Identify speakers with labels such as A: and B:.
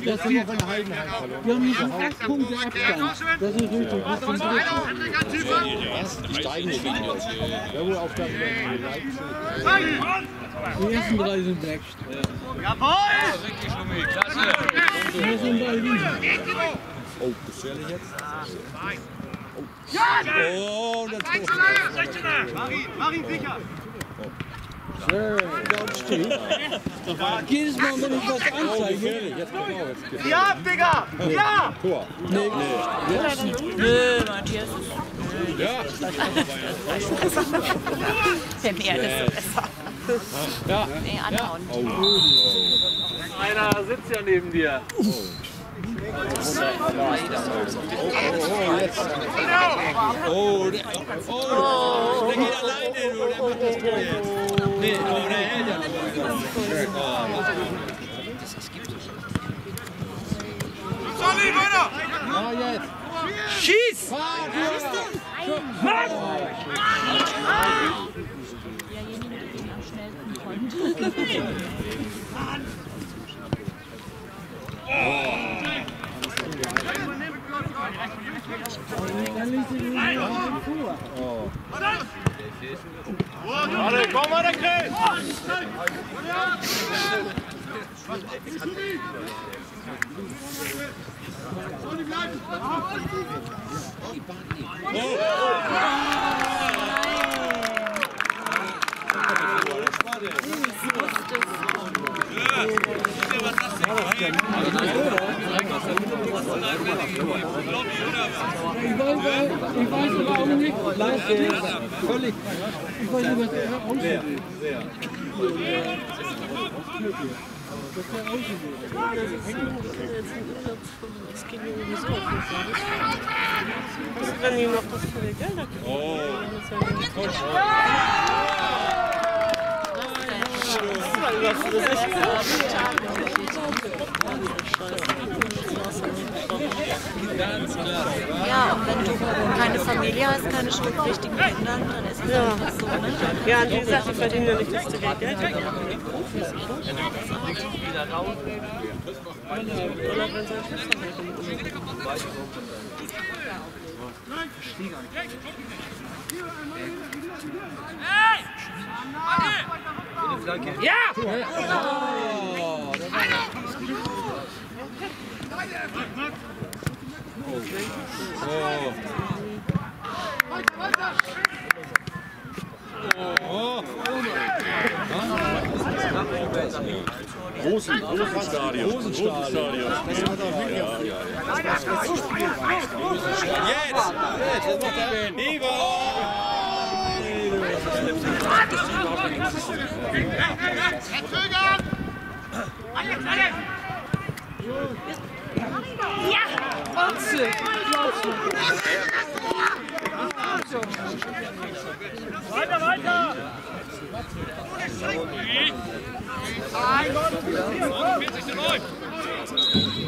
A: Das sind noch in Heidenheim verloren. Wir haben nicht 8 Punkte Abstand. Das ist richtig.
B: Die steigen nicht mehr. Wer wohl auf der Leipzig?
A: Die ersten 3 sind weg.
C: Jawohl!
D: Klasse!
A: Wir sind bei Liga.
B: Oh, gefährlich jetzt.
C: Oh, das Tor. Marin sicher!
A: Jedes Mal, wenn ich was anzeige.
B: Jetzt genau.
C: Ja, Digga! Ja!
B: Tor.
A: Nee,
E: Nö, Matthias.
B: Ja.
E: Der Meer ist so besser.
B: Ja.
E: Nee, anhauen.
D: Einer sitzt ja neben dir.
B: Oh, jetzt.
D: Oh, der geht alleine, der macht das Tor jetzt. Nee, aber der hält ja nicht.
C: Sorry, weiter!
B: Ah, jetzt.
D: Schieß!
E: Mann!
D: Warte, komm mal, der Grill!
A: Ich weiß aber auch nicht, völlig. Ich weiß nicht, was der aussieht.
F: Was, wenn die noch das für die Gelder kriegen?
D: Oh.
E: Ja, und wenn du keine Familie hast, keine schulpflichtigen Kinder, dann ist es einfach so, ne?
F: Ja, und wie gesagt, die verdienen ja nicht, dass sie Geld kriegen. Oder wenn sie
D: Ja! Rosenstadion. Jetzt macht er Ivo!
E: Ja!
C: Weiter, weiter!
D: 40.